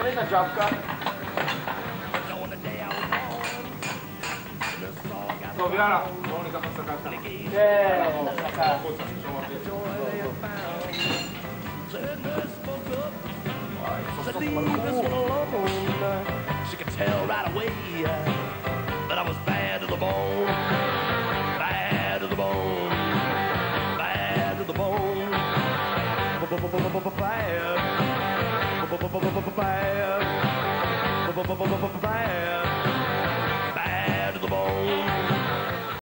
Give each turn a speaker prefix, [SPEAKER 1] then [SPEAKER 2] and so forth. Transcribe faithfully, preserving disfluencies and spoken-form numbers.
[SPEAKER 1] Kolejna działka.
[SPEAKER 2] To wiara. Monika Pasakata.
[SPEAKER 1] Nie, no, taka.
[SPEAKER 3] She could tell right away that I was bad to the bone, bad to the bone, bad to the bone, bad, bad, bad.